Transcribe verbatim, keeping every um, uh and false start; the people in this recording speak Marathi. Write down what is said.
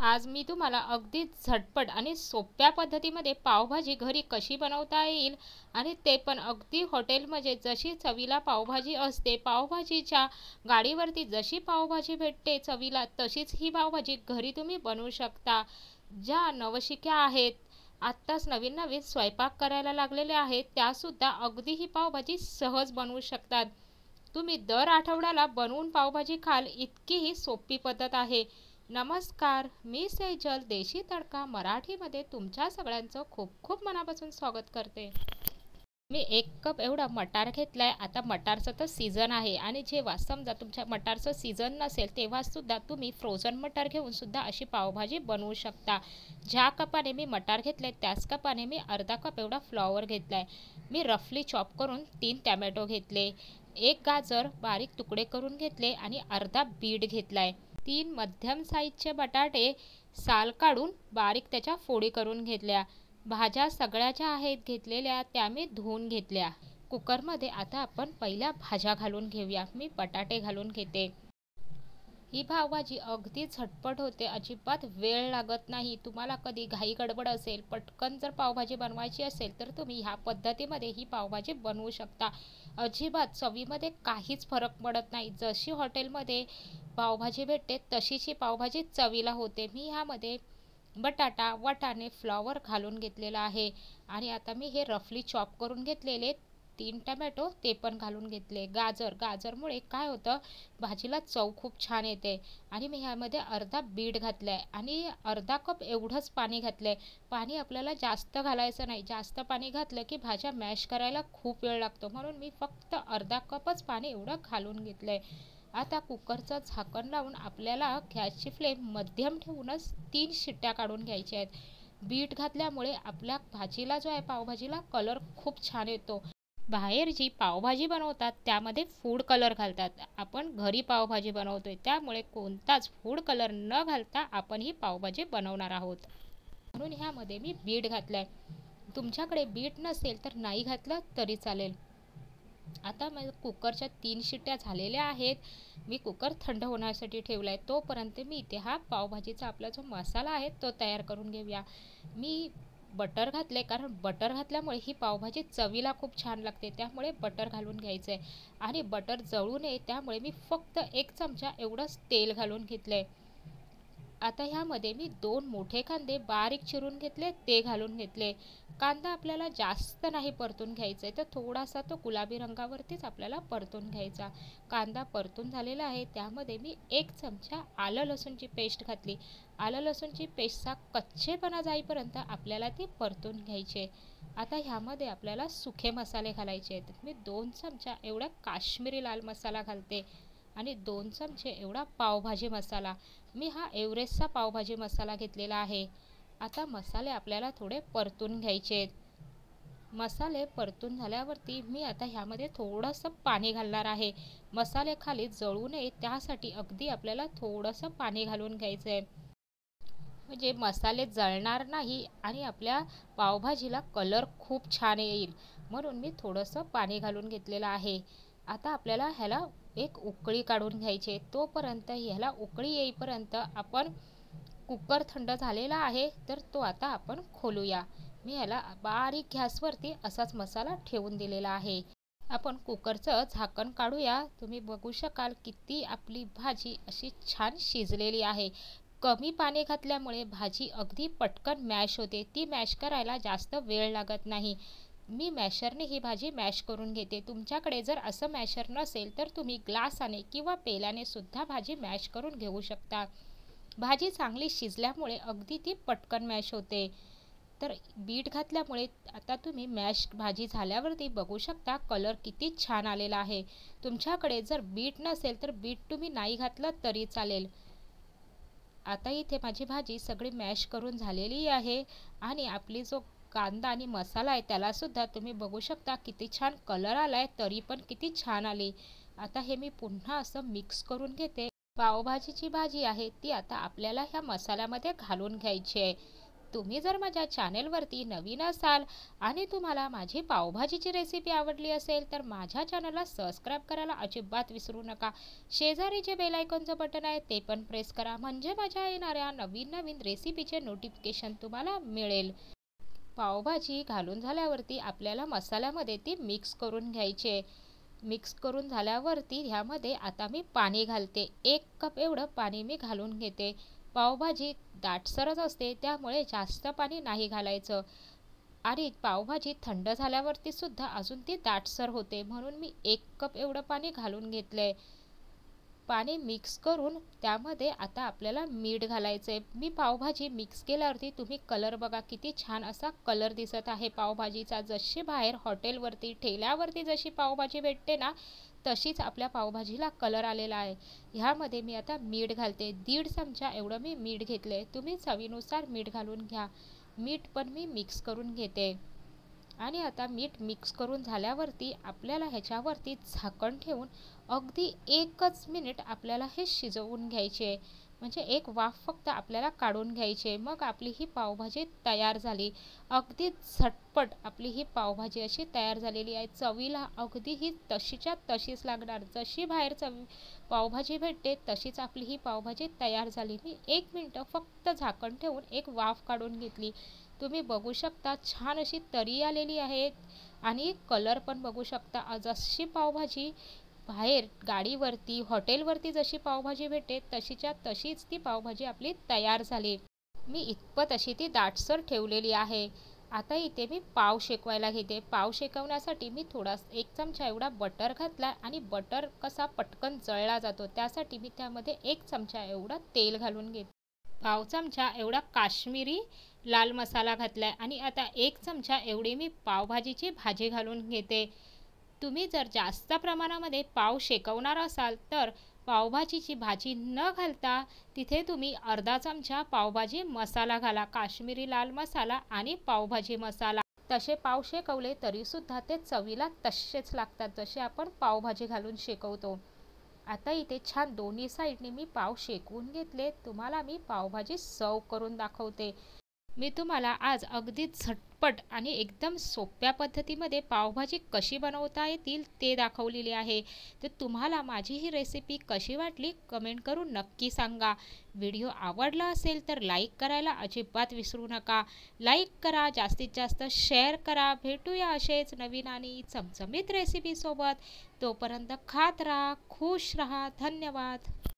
आज मी तुम्हाला अगदी झटपट आणि सोप्या पद्धतीमध्ये पावभाजी घरी कशी बनवता येईल आणि ते पण अगदी हॉटेलमध्ये जशी चवीला पावभाजी असते, पावभाजीच्या गाडीवरती जशी पावभाजी भेटते चवीला, तशीच ही पावभाजी घरी तुम्ही बनवू शकता. ज्या नवशिक्या आहेत, आत्ताच नवीन नवीन स्वयंपाक करायला लागलेल्या आहेत, त्यासुद्धा अगदी ही पावभाजी सहज बनवू शकतात. तुम्ही दर आठवड्याला बनवून पावभाजी खाल, इतकी ही सोपी पद्धत आहे. नमस्कार, मी सेजल. देशी तडका मराठीमध्ये तुमच्या सगळ्यांचं खूप खूप मनापासून स्वागत करते. मी एक कप एवढा मटार घेतलाय. आता मटारचं तर सीझन आहे आणि जेव्हा समजा तुमच्या मटारचं सीझन नसेल तेव्हा सुद्धा तुम्ही फ्रोझन मटार घेऊन सुद्धा अशी पावभाजी बनवू शकता. ज्या कपाने मी मटार घेतले त्याच कपाने मी अर्धा कप एवढा फ्लॉवर घेतलाय. मी रफली चॉप करून तीन टॅमॅटो घेतले, एक गाजर बारीक तुकडे करून घेतले आणि अर्धा बीट घेतलाय. तीन मध्यम साईजचे बटाटे साल काढून बारीक त्याच्या फोडी करून घेतल्या. भाज्या सगळ्या ज्या आहेत घेतलेल्या त्या मी धुवून घेतल्या. कुकरमध्ये आता आपण पहिल्या भाज्या घालून घेऊया. मी बटाटे घालून घेते. ही पावभाजी अगदी झटपट होते, अजिबात वेळ लागत नाही. तुम्हाला कधी घाई गडबड असेल, पटकन जर पावभाजी बनवायची असेल तर तुम्ही ह्या पद्धतीमध्ये ही पावभाजी बनवू शकता. अजिबात चवीमध्ये काहीच फरक पडत नाही. जशी हॉटेलमध्ये पावभाजी भेटते तशीच ही पावभाजी चवीला होते. मी ह्यामध्ये बटाटा, वाटाणे, फ्लॉवर घालून घेतलेला आहे आणि आता मी हे रफली चॉप करून घेतलेले तीन टमॅटो ते पण घालून घेतले. गाजर गाजरमुळे काय होतं, भाजीला चव खूप छान येते. आणि मी ह्यामध्ये अर्धा बीट घातलाय आणि अर्धा कप एवढंच पाणी घातलंय. पाणी आपल्याला जास्त घालायचं नाही. जास्त पाणी घातलं की भाज्या मॅश करायला खूप वेळ लागतो, म्हणून मी फक्त अर्धा कपच पाणी एवढं घालून घेतलंय. आता कुकरचं झाकण लावून आपल्याला गॅसची फ्लेम मध्यम ठेवूनच तीन शिट्ट्या काढून घ्यायच्या आहेत. बीट घातल्यामुळे आपल्या भाजीला जो आहे पावभाजीला कलर खूप छान येतो. बाहेर जी पावभाजी बनवतात त्यामध्ये फूड कलर घालतात. आपण घरी पावभाजी बनवतोय त्यामुळे कोणताच फूड कलर न घालता आपण ही पावभाजी बनवणार आहोत. म्हणून ह्यामध्ये मी बीट घातलाय. तुमच्याकडे बीट नसेल तर नाही घातलं तरी चालेल. आता मग कुकरच्या तीन शिट्ट्या झालेल्या आहेत. मी कुकर थंड होण्यासाठी ठेवलाय. तोपर्यंत मी इथे हा पावभाजीचा आपला जो मसाला आहे तो तयार करून घेऊया. मी बटर घातले, कारण बटर घातल्यामुळे ही पावभाजी चवीला खूप छान लागते, त्यामुळे बटर घालून घ्यायचं आहे. आणि बटर जळू नये त्यामुळे मी फक्त एक चमचा एवढंच तेल घालून घेतलंय. आता ह्यामध्ये मी दोन मोठे कांदे बारीक चिरून घेतले, ते घालून घेतले. कांदा आपल्याला जास्त नाही परतून घ्यायचा आहे, तर थोडासा तो गुलाबी रंगावरतीच आपल्याला परतून घ्यायचा. कांदा परतून झालेला आहे. त्यामध्ये मी एक चमचा आलं लसूणची पेस्ट घातली. आलं लसूणची पेस्टचा कच्चेपणा जाईपर्यंत आपल्याला ती परतून घ्यायची. आता ह्यामध्ये आपल्याला सुखे मसाले घालायचे आहेत. मी दोन चमचा एवढा काश्मीरी लाल मसाला घालते आणि दोन चमचे एवढा पावभाजी मसाला. मी हा एव्हरेस्टचा पावभाजी मसाला घेतलेला आहे. आता मसाले आपल्याला थोडे परतून घ्यायचे आहेत. मसाले परतून झाल्यावरती मी आता ह्यामध्ये थोडंसं पाणी घालणार आहे. मसाले खाली जळू नये त्यासाठी अगदी आपल्याला थोडंसं पाणी घालून घ्यायचं आहे, म्हणजे मसाले जळणार नाही आणि आपल्या पावभाजीला कलर खूप छान येईल. म्हणून मी थोडंसं पाणी घालून घेतलेलं आहे. आता आपल्याला ह्याला एक उकळी काढून घ्यायची. तोपर्यंत ह्याला उकळी येईपर्यंत आपण कुकर थंड झालेला आहे तर तो आता आपण खोलूया. मी ह्याला बारीक गॅसवरती असाच मसाला ठेवून दिलेला आहे. आपण कुकरचं झाकण काढूया. तुम्ही बघू शकाल किती आपली भाजी अशी छान शिजलेली आहे. कमी पाणी घातल्यामुळे भाजी अगदी पटकन मॅश होते. ती मॅश करायला जास्त वेळ लागत नाही. मी मॅशरने ही भाजी मॅश करून घेते. तुमच्याकडे जर असं मॅशर नसेल तर तुम्ही ग्लासाने किंवा पेल्याने सुद्धा भाजी मॅश करून घेऊ शकता. भाजी चांगली शिजल्यामुळे अगदी ती पटकन मॅश होते. तर बीट घातल्यामुळे आता तुम्ही मॅश भाजी झाल्यावरती बघू शकता कलर किती छान आलेला आहे. तुमच्याकडे जर बीट नसेल तर बीट तुम्ही नाही घातलं तरी चालेल. आता इथे माझी भाजी सगळी मॅश करून झालेली आहे आणि आपली जो कांदा आणि मसाला आहे त्याला सुद्धा तुम्ही बघू शकता किती छान कलर आलाय, तरी पण किती छान आली. आता हे मी पुन्हा असं मिक्स करून घेते. पावभाजीची भाजी आहे ती आता आपल्याला ह्या मसाल्यामध्ये घालून घ्यायची आहे. तुम्ही जर माझ्या चॅनेलवरती नवीन असाल आणि तुम्हाला माझी पावभाजीची रेसिपी आवडली असेल तर माझ्या चॅनलला सबस्क्राईब करायला अजिबात विसरू नका. शेजारी जे बेल आयकॉनचं बटन आहे ते पण प्रेस करा, म्हणजे माझ्या येणाऱ्या नवीन नवीन रेसिपीचे नोटिफिकेशन तुम्हाला मिळेल. पावभाजी घालून झाल्यावरती आपल्याला मसाल्यामध्ये ती मिक्स करून घ्यायची. मिक्स करून झाल्यावरती ह्यामध्ये आता मी पाणी घालते. एक कप एवढं पाणी मी घालून घेते. पावभाजी दाटसरच असते त्यामुळे जास्त पाणी नाही घालायचं आणि पावभाजी थंड झाल्यावरती सुद्धा अजून ती दाटसर होते, म्हणून मी एक कप एवढं पाणी घालून घेतलंय. पाणी मिक्स करून त्यामध्ये आता आपल्याला मीठ घालायचंय. मी पावभाजी मिक्स केल्यावरती तुम्ही कलर बघा किती छान असा कलर दिसत आहे पावभाजीचा. जशी बाहेर हॉटेलवरती ठेल्यावरती जशी पावभाजी भेटते ना तशीच आपल्या पावभाजीला कलर आलेला आहे. ह्यामध्ये मी आता मीठ घालते. दीड चमचा एवढं मी मीठ घेतलंय. तुम्ही चवीनुसार मीठ घालून घ्या. मीठ पण मी मिक्स करून घेते आणि आता मीठ मिक्स करून झाल्यावरती आपल्याला ह्याच्यावरती झाकण ठेवून अगदी एकच मिनिट आपल्याला हे शिजवून घ्यायचे, म्हणजे एक वाफ फक्त आपल्याला काढून घ्यायचे. मग आपली ही पावभाजी तयार झाली. अगदी झटपट आपली ही पावभाजी अशी तयार झालेली आहे. चवीला अगदी ही तशीच्या तशीच लागणार. जशी बाहेर चवी पावभाजी भेटते तशीच आपली ही पावभाजी तयार झाली. मी एक मिनटं फक्त झाकण ठेवून एक वाफ काढून घेतली. तुम्ही बघू शकता छान अशी तरी आलेली आहे आणि कलर पण बघू शकता. जशी पावभाजी बाहेर गाडीवरती हॉटेलवरती जशी पावभाजी भेटते तशीच्या तशीच ती पावभाजी आपली तयार झाली. मी इतपत अशी ती दाटसर ठेवलेली आहे. आता इथे मी पाव शेकवायला घेते. पाव शेकवण्यासाठी मी थोडा एक चमचा एवढा बटर घातला आणि बटर कसा पटकन जळला जातो त्यासाठी मी त्यामध्ये एक चमचा एवढा तेल घालून घेते. पाव चमचा एवढा काश्मीरी लाल मसाला घातलाय आणि आता एक चमचा एवढी मी पावभाजीची भाजी घालून घेते. तुम्ही जर जास्त प्रमाणामध्ये पाव शेकवणार असाल तर पावभाजीची भाजी न घालता तिथे तुम्ही अर्धा चमचा पावभाजी मसाला घाला. काश्मीरी लाल मसाला आणि पावभाजी मसाला. तसे पाव शेकवले तरी सुद्धा ते चवीला तसेच लागतात जसे आपण पावभाजी घालून शेकवतो. आता इथे छान दोन्ही साईडने मी पाव शेकवून घेतले. तुम्हाला मी पावभाजी सर्व करून दाखवते. मी तुम्हाला आज अगदी झटपट आणि एकदम सोप्या पद्धतीमध्ये पावभाजी कशी बनवता येतील ते दाखवलेली आहे. तर तुम्हाला माझी ही रेसिपी कशी वाटली कमेंट करून नक्की सांगा. व्हिडिओ आवडला असेल तर लाईक करायला अजिबात विसरू नका. लाईक करा, जास्तीत जास्त शेअर करा. भेटूया असेच नवीन आणि चमचमीत रेसिपीसोबत. तोपर्यंत खात राहा, खुश राहा. धन्यवाद.